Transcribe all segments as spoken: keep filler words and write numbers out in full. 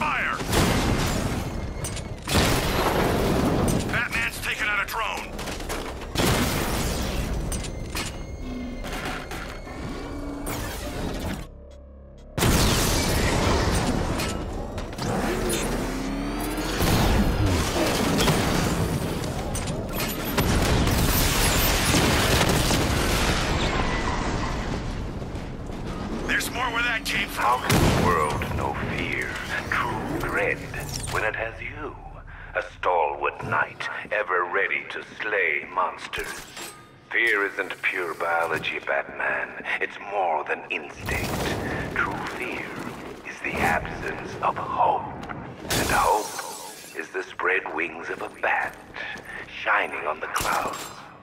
fire! Batman's taken out a drone. There's more where that came How from. can the world know fear, true dread, when it has you? A stalwart knight, ever ready to slay monsters. Fear isn't pure biology, Batman. It's more than instinct. True fear is the absence of hope. And hope is the spread wings of a bat, shining on the clouds.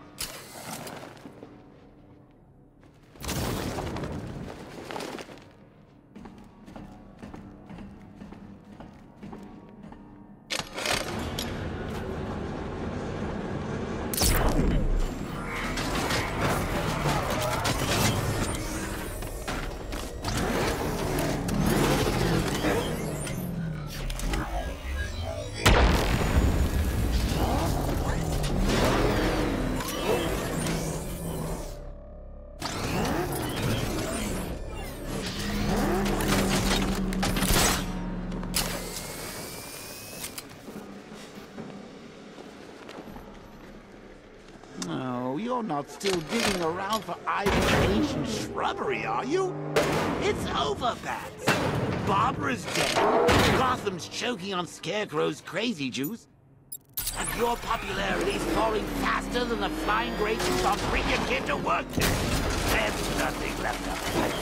Oh, you're not still digging around for Ivan's ancient shrubbery, are you? It's over, Bats. Barbara's dead, Gotham's choking on Scarecrow's crazy juice, and your popularity's falling faster than the flying graces on Bring Your Kid to Work Day. There's nothing left to fight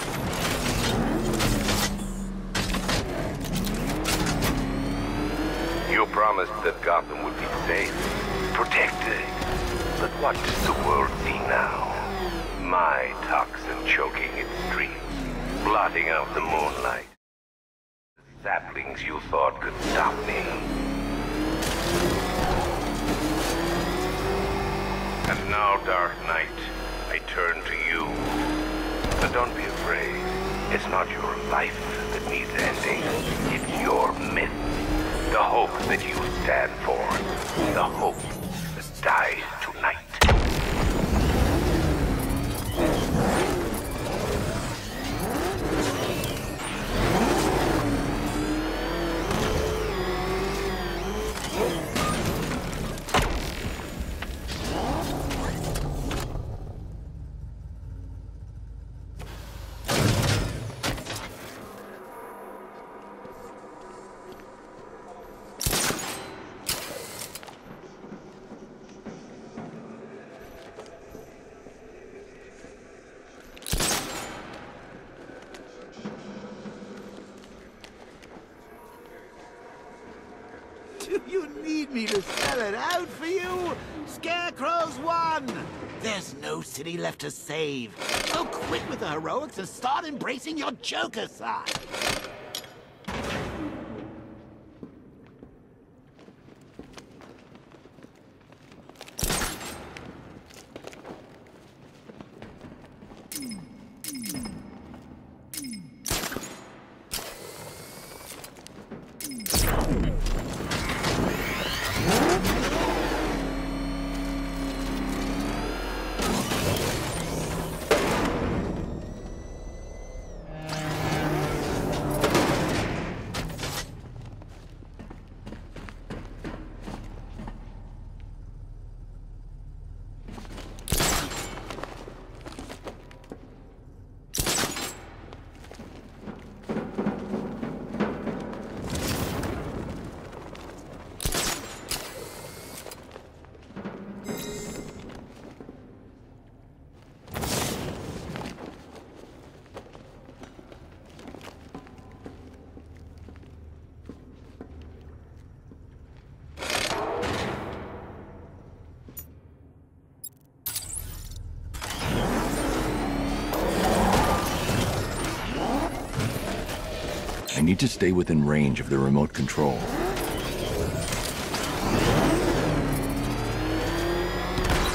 for. You promised that Gotham would be safe, protected. But what does the world see now? My toxin choking its streets, blotting out the moonlight. The saplings you thought could stop me. And now, Dark Knight, I turn to you. But don't be afraid. It's not your life that needs ending. It's your myth. The hope that you stand for. The hope that dies tonight. Do you need me to spell it out for you? Scarecrow's won! There's no city left to save. So quit with the heroics and start embracing your Joker side. I need to stay within range of the remote control.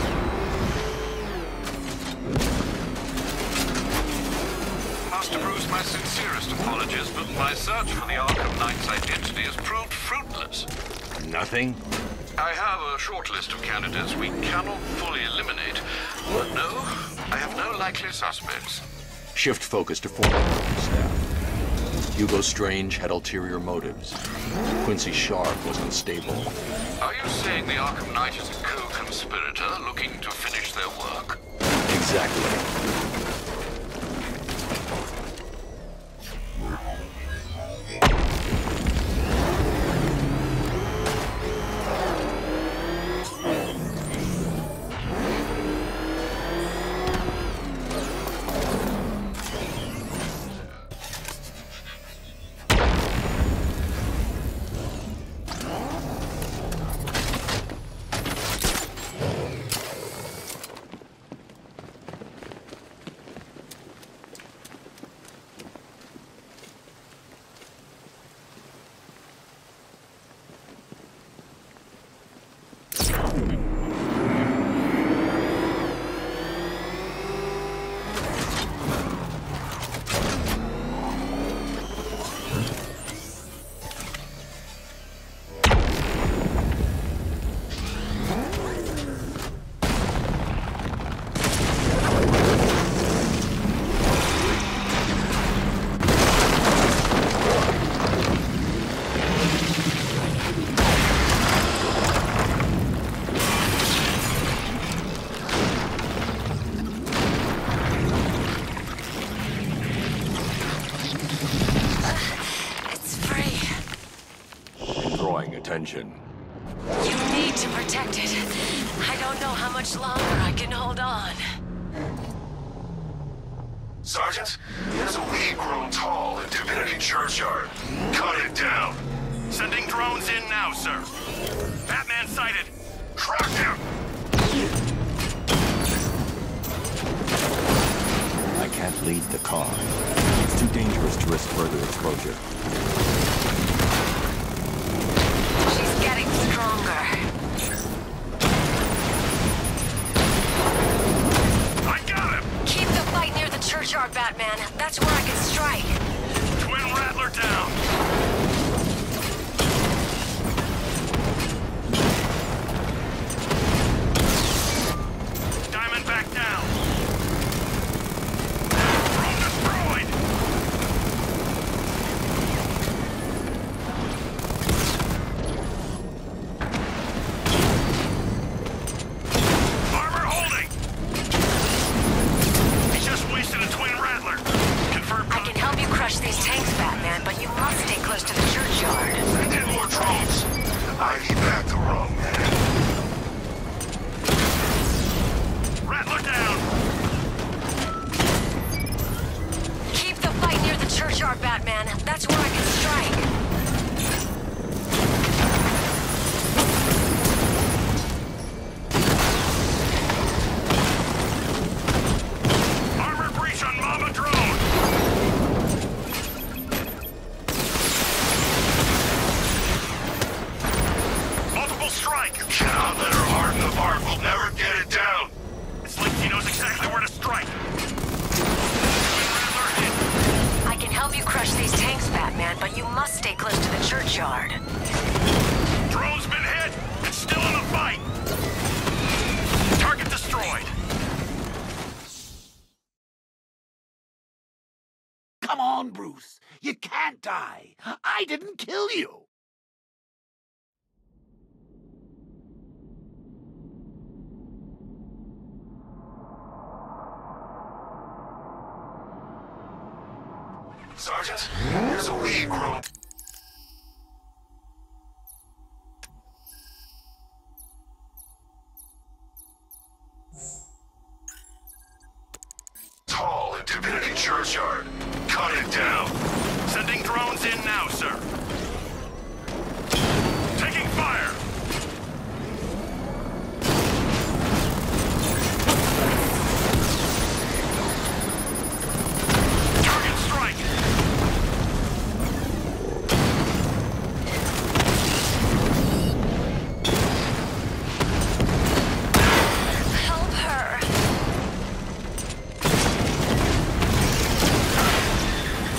Master Bruce, my my sincerest apologies, but my search for the Arkham Knight's identity has proved fruitless. Nothing? I have a short list of candidates we cannot fully eliminate, but no, I have no likely suspects. Shift focus to former staff. Hugo Strange had ulterior motives. Quincy Sharp was unstable. Are you saying the Arkham Knight is a co-conspirator looking to finish their work? Exactly. Attention. You need to protect it. I don't know how much longer I can hold on. Sergeant, there's a weed grown tall in Divinity Churchyard. Cut it down. Sending drones in now, sir. Batman sighted. Track him. I can't lead the car. It's too dangerous to risk further exposure. Getting stronger. I got him! Keep the fight near the churchyard, Batman. That's where I can strike. Twin Rattler down! Diamondback down! Drone destroyed! These tanks, Batman, but you must stay close to the churchyard. Get more drones! I evac the wrong man. Rattler down! Keep the fight near the churchyard, Batman. That's where I can strike. Armor breach on Mama drone! Strike! You cannot let her harden the bark. We'll never get it down. It's like he knows exactly where to strike. I can help you crush these tanks, Batman, but you must stay close to the churchyard. Drone's been hit. It's still in the fight. Target destroyed. Come on, Bruce. You can't die. I didn't kill you. Sergeant, there's a weed grown. Tall in Divinity Churchyard. Cut it down. Sending drones in now, sir. Taking fire. Target strike. Help her.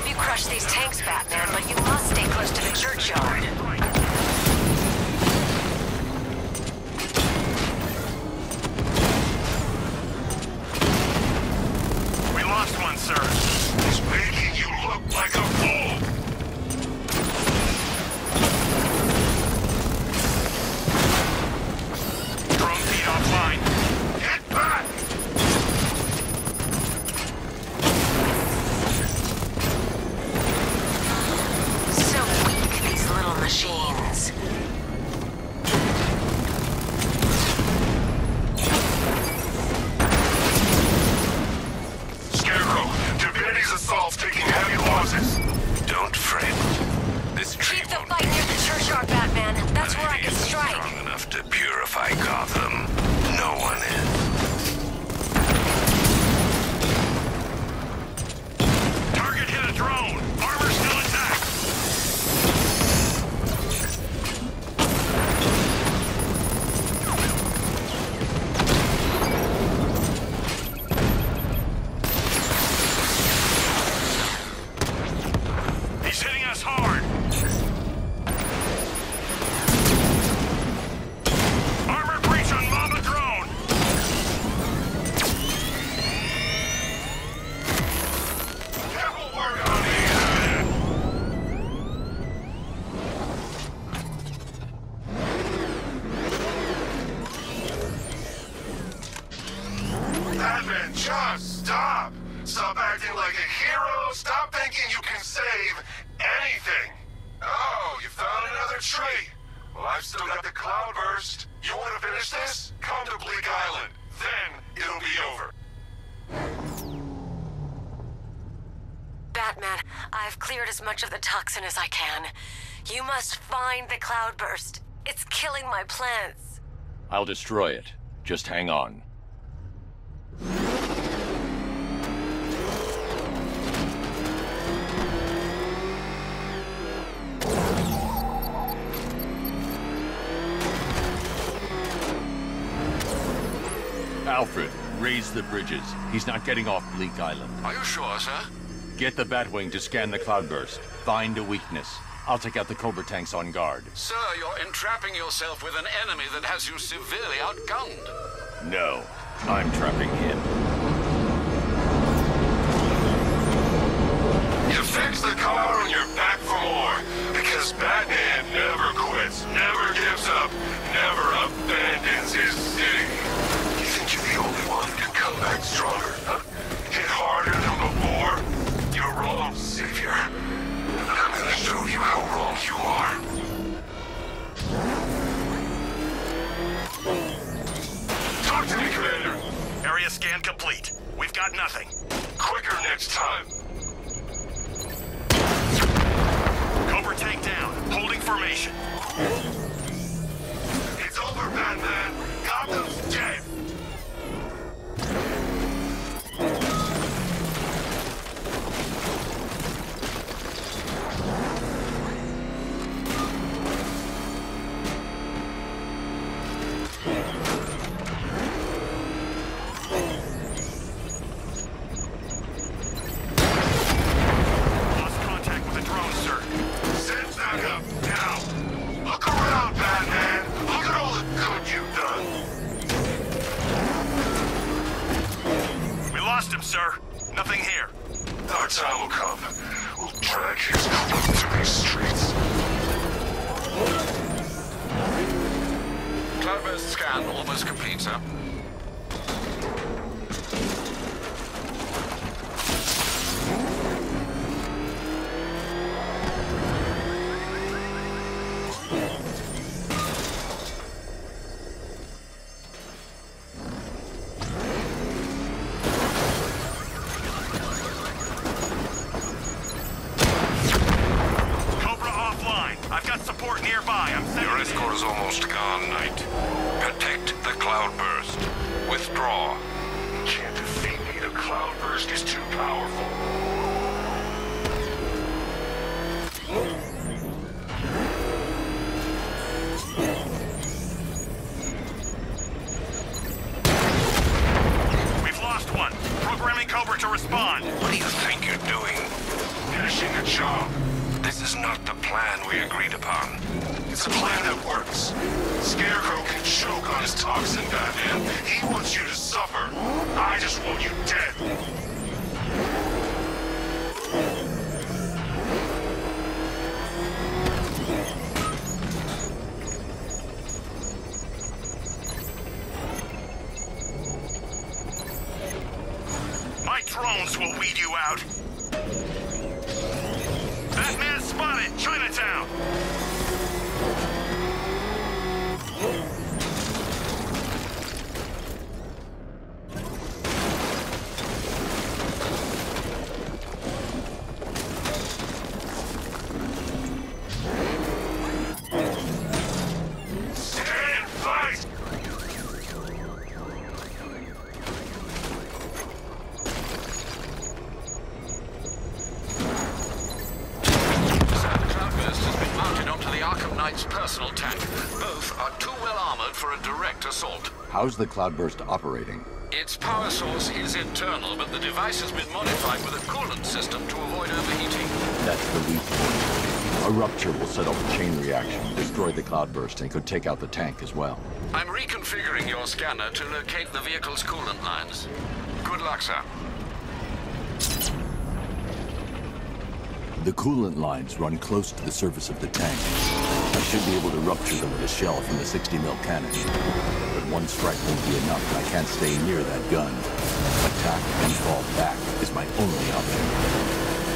help you crush these tanks, Batman, but you must stay close to the churchyard. We lost one, sir. He's making you look like a fool. Drone feed offline. Get back! So weak, these little machines. Scarecrow, Divinity's assault's taking heavy losses. Don't fret. This tree Keep the won't fight near the churchyard, Batman. That's where I can be strike. strong enough to purify Gotham. No one is. Target hit a drone. Armor still intact. He's hitting us hard. Armor breach on Mama drone. Careful work on these. Batman, just stop! Stop acting like a hero. Stop thinking you can save anything. Oh, you found another tree. Well, I've still got the Cloudburst. You want to finish this? Come to Bleak Island. Then it'll be over. Batman, I've cleared as much of the toxin as I can. You must find the Cloudburst. It's killing my plants. I'll destroy it. Just hang on. Alfred, raise the bridges. He's not getting off Bleak Island. Are you sure, sir? Get the Batwing to scan the Cloudburst. Find a weakness. I'll take out the Cobra tanks on guard. Sir, you're entrapping yourself with an enemy that has you severely outgunned. No, I'm trapping him. You fix the car and you're back for more. Because Batman never quits, never gives up, never abandons his city. You think you're the only one who can come back stronger, huh? Hit harder than before? You're wrong, Savior. I'm gonna show you how wrong you are. Talk to me, Commander. Area scan complete. We've got nothing. Quicker next time. Cobra tank down. Holding formation. It's over, Batman. Gotham's dead. Lost contact with the drone, sir. Send back up, now. Look around, Batman. Look at all the good you've done. We lost him, sir. Nothing here. Our time will come. We'll drag his corpse through these streets. Cloudburst scan almost complete, sir. Cobra offline. I've got support nearby. I'm sending Your it in. escort is almost gone, Knight. Protect the Cloudburst. Withdraw. Can't defeat me. The Cloudburst is too powerful. We've lost one. Programming Cobra to respond. What do you think you're doing? Finish finishing the job. This is not the plan we agreed upon. It's a plan that works. Scarecrow can choke on his toxin, Batman. He wants you to suffer. I just want you dead. My drones will weed you out. Batman spotted! Chinatown! Stand fight! Arkham Knight's personal tank. Both are too well armored for a direct assault. How's the Cloudburst operating? Its power source is internal, but the device has been modified with a coolant system to avoid overheating. That's the weak point. A rupture will set off a chain reaction, destroy the Cloudburst, and could take out the tank as well. I'm reconfiguring your scanner to locate the vehicle's coolant lines. Good luck, sir. The coolant lines run close to the surface of the tank. I should be able to rupture them with a shell from the sixty mil cannon. But one strike won't be enough, and I can't stay near that gun. Attack and fall back is my only option.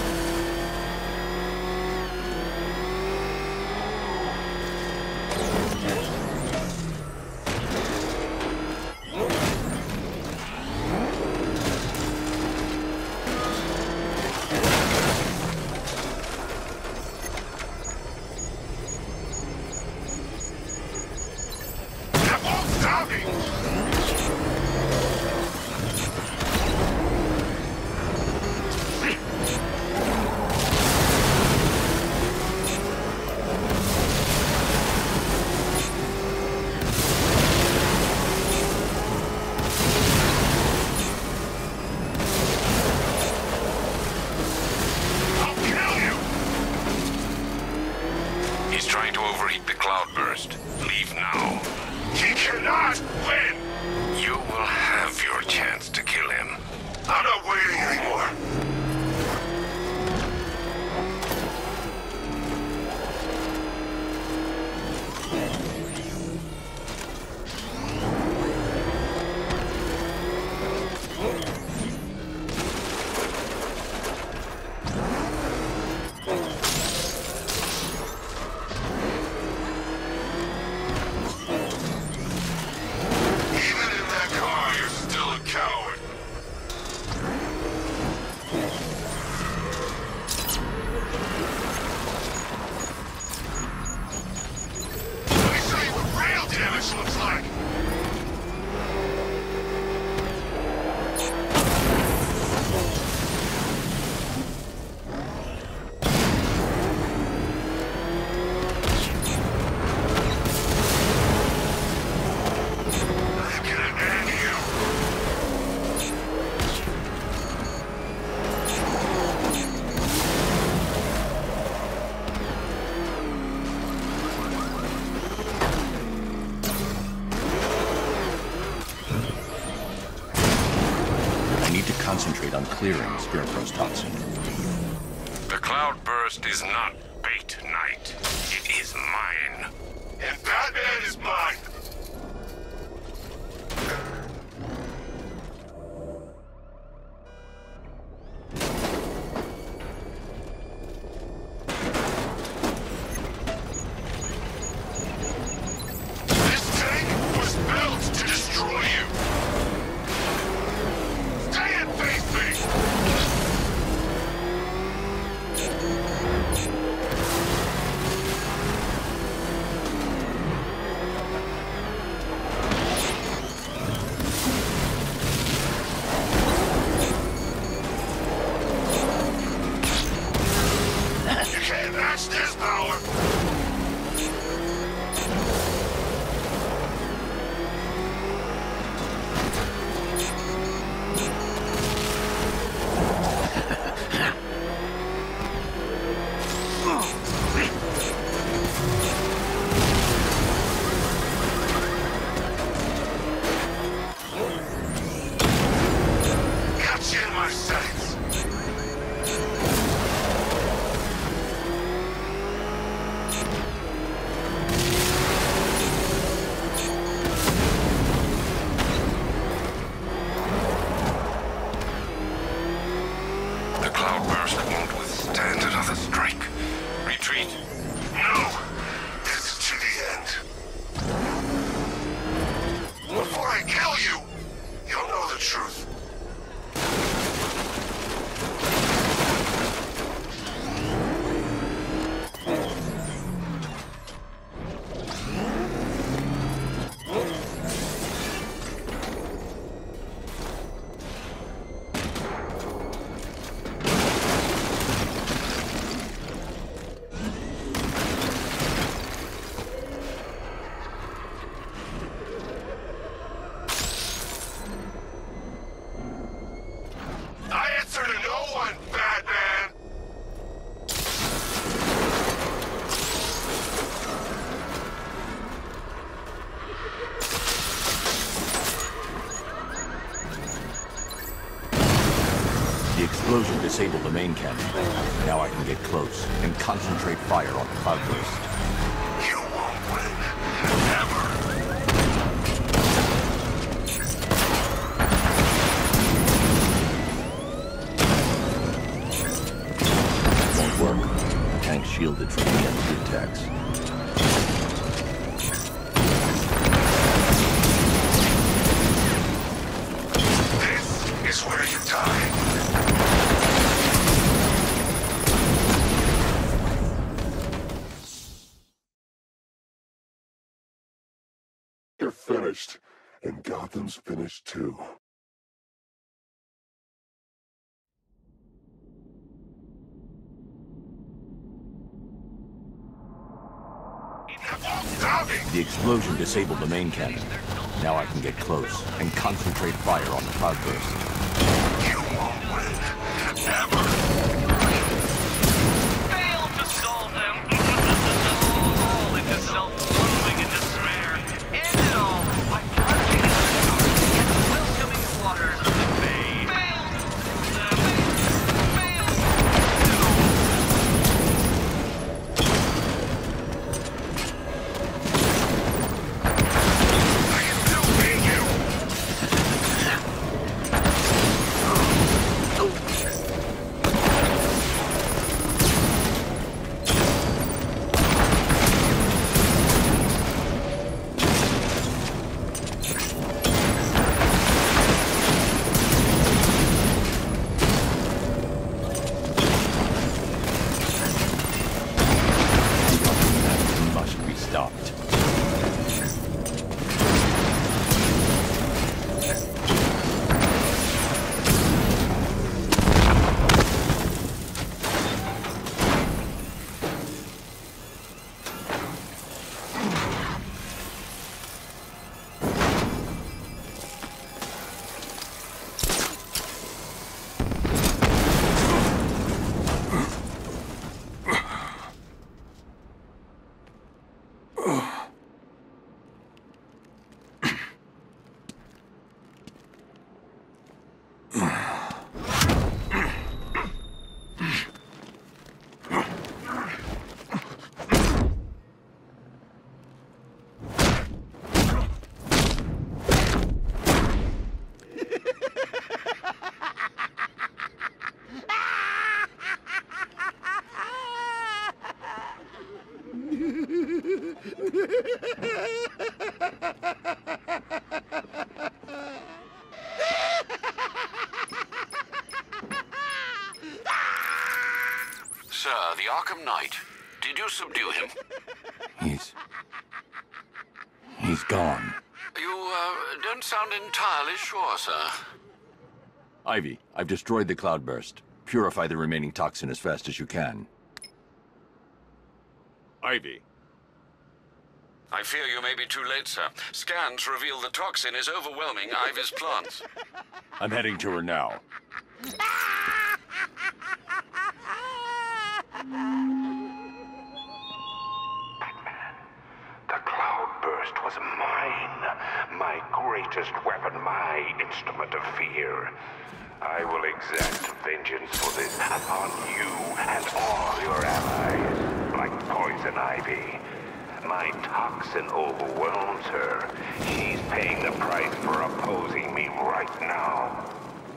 Concentrate on clearing Scarecrow's toxin. The Cloudburst is not bait, Knight. It is mine. And Batman is mine. This tank was built to destroy you. in my sights. The cloudburst won't withstand another strike. Retreat. No! This is to the end. Before I kill you, you'll know the truth. The explosion disabled the main cannon. Now I can get close and concentrate fire on the cloudburst. You won't win. Never. Won't work. The tank's shielded from the enemy attacks. This is where you die. You're finished, and Gotham's finished too. The explosion disabled the main cannon. Now I can get close and concentrate fire on the cloudburst. You won't win. Never. Failed to solve them. All into self-loathing and despair. End it all by plunging into the welcoming waters of the bay. Failed them. Failed I can still beat you. Must be stopped. Sir, the Arkham Knight. Did you subdue him? He's... He's gone. You, uh, don't sound entirely sure, sir. Ivy, I've destroyed the cloudburst. Purify the remaining toxin as fast as you can. Ivy. I fear you may be too late, sir. Scans reveal the toxin is overwhelming Ivy's plants. I'm heading to her now. Batman, the cloudburst was mine. My greatest weapon, my instrument of fear. I will exact vengeance for this upon you and all your allies, like poison ivy. My toxin overwhelms her. She's paying the price for opposing me right now.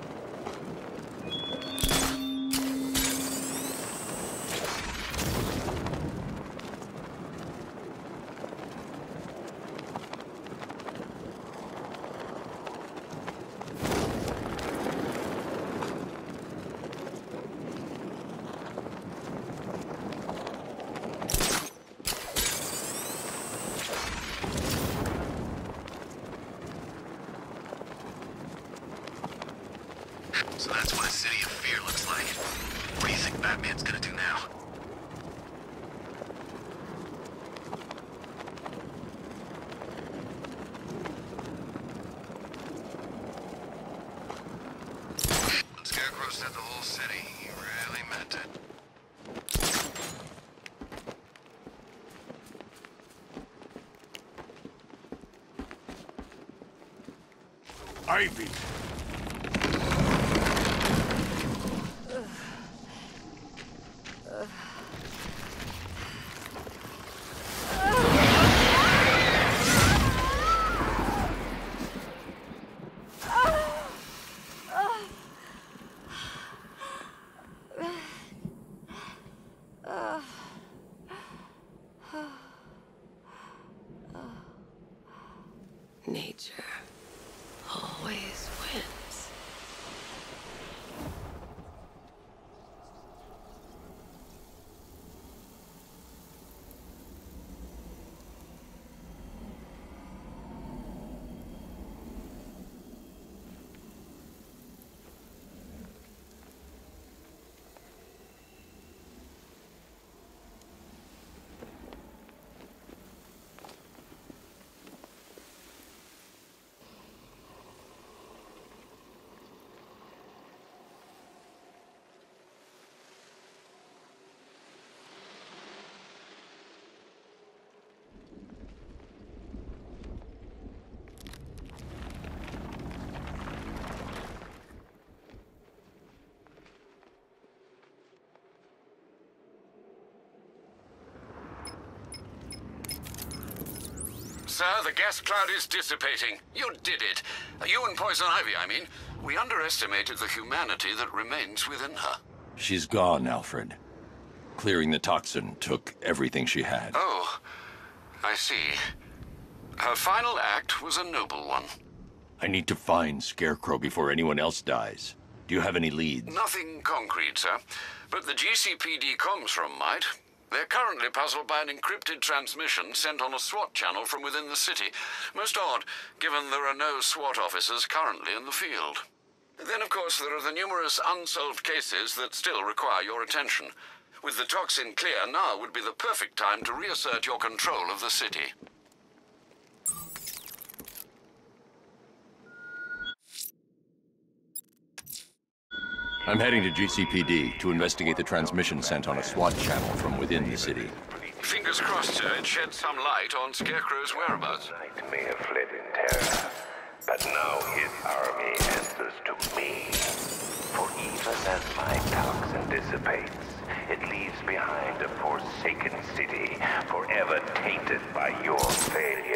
So that's what a city of fear looks like. What do you think Batman's gonna do now? When Scarecrow said the whole city, he really meant it. Ivy! Nature always wins. Sir, the gas cloud is dissipating. You did it. You and Poison Ivy, I mean. We underestimated the humanity that remains within her. She's gone, Alfred. Clearing the toxin took everything she had. Oh, I see. Her final act was a noble one. I need to find Scarecrow before anyone else dies. Do you have any leads? Nothing concrete, sir. But the G C P D comms from might. They're currently puzzled by an encrypted transmission sent on a SWAT channel from within the city. Most odd, given there are no SWAT officers currently in the field. Then, of course, there are the numerous unsolved cases that still require your attention. With the toxin clear, now would be the perfect time to reassert your control of the city. I'm heading to G C P D to investigate the transmission sent on a SWAT channel from within the city. Fingers crossed, sir, it sheds some light on Scarecrow's whereabouts. Night may have fled in terror, but now his army answers to me. For even as my toxin dissipates, it leaves behind a forsaken city, forever tainted by your failure.